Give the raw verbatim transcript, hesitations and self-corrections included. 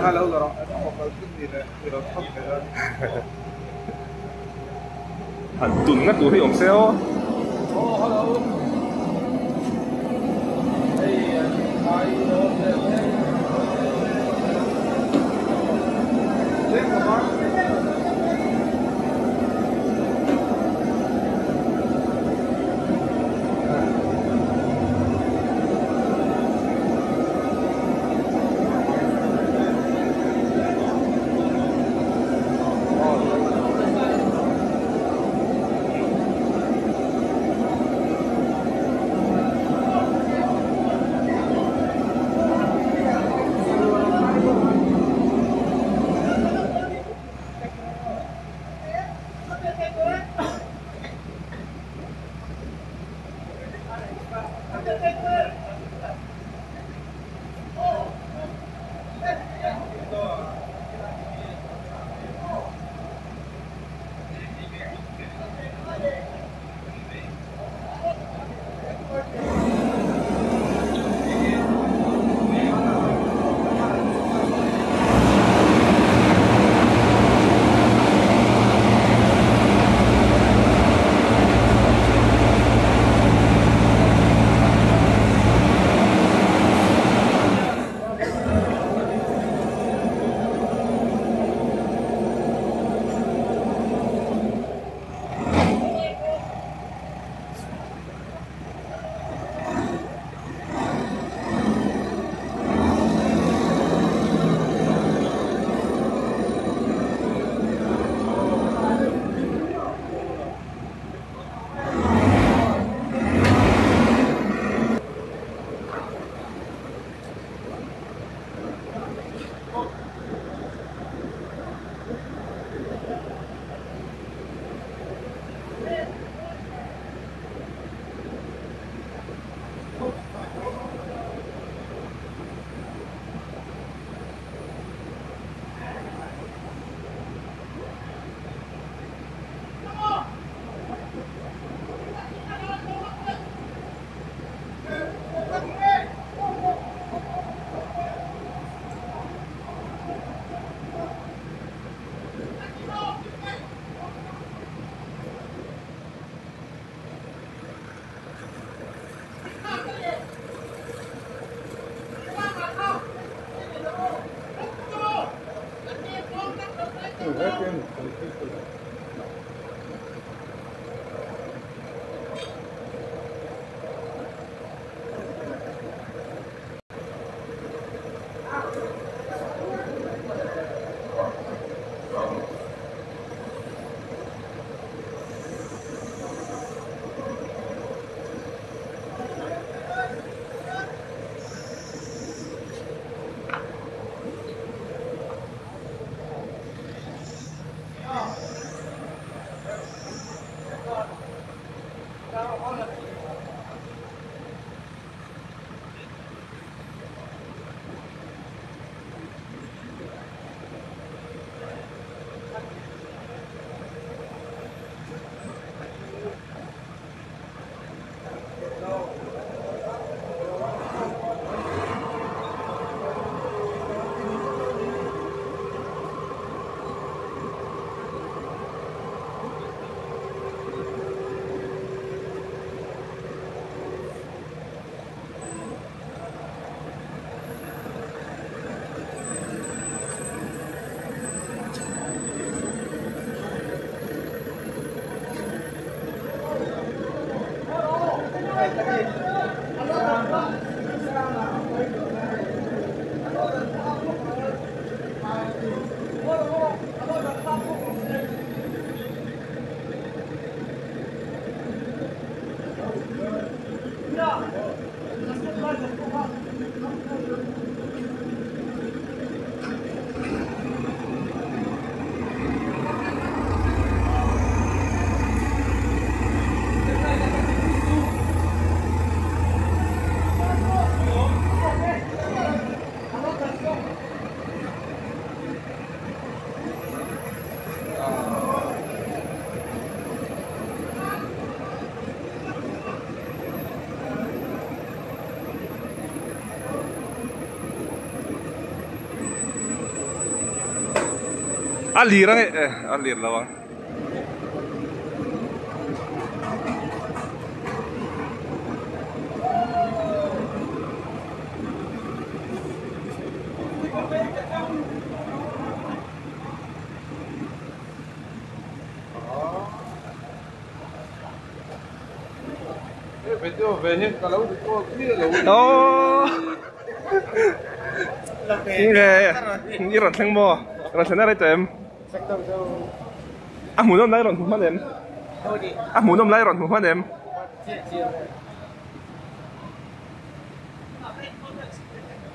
hello 噶咯，我覺得你咧，你攞出嚟啦。係斷一斷用 sell。哦，hello。哎呀，太多謝。呢個嗎？ À lì ra nghe, à lì là vâng. Ồ, như này, như rắn thang bò, rắn thang này tem. À muốn hôm nay rắn thùng phát em. À muốn hôm nay rắn thùng phát em.